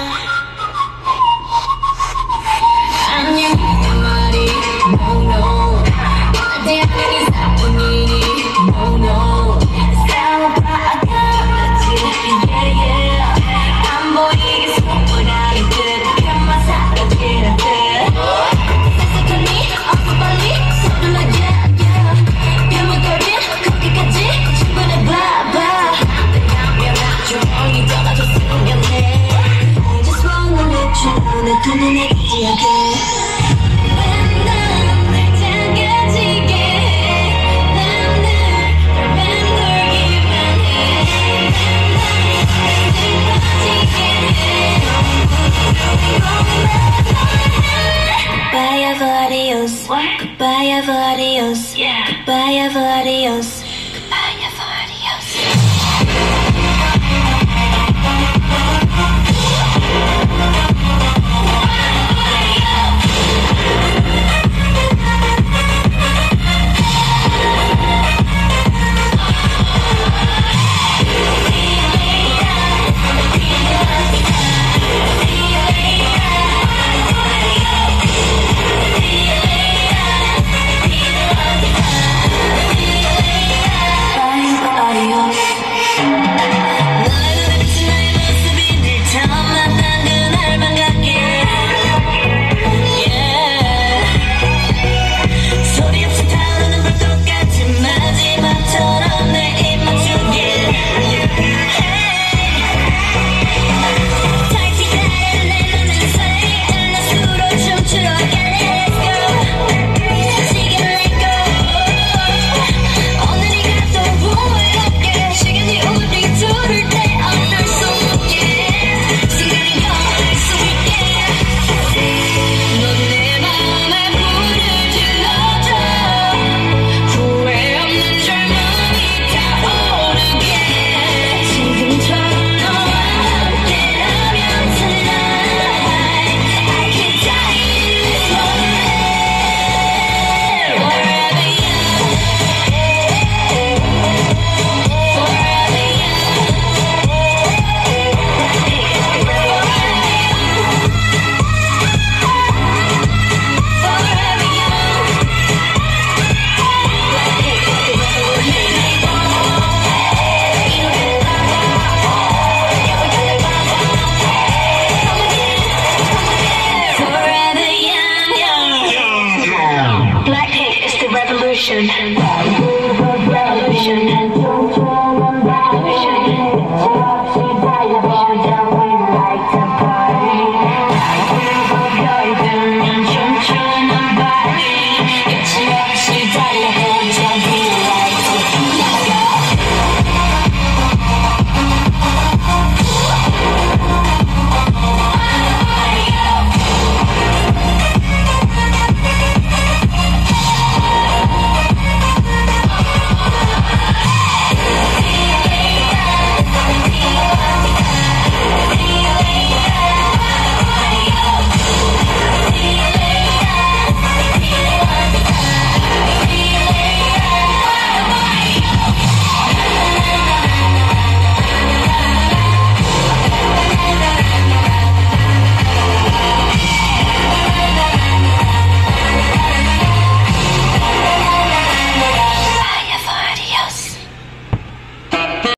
안녕 말이 no no 절대 아닌 이상뿐이니 no no 싸워봐 아까웠지 yeah yeah 안 보이게 소문하는 듯 그만 사라지는 듯 색색하니 어서 빨리 서둘러 yeah yeah 뺨을 걸린 거기까지 충분해 blah blah 안되면 조용히 떠나줬으면 해 I just wanna let you know 내 두 눈에 닿지 않게 Goodbye, adios. Goodbye, adios. Goodbye, adios.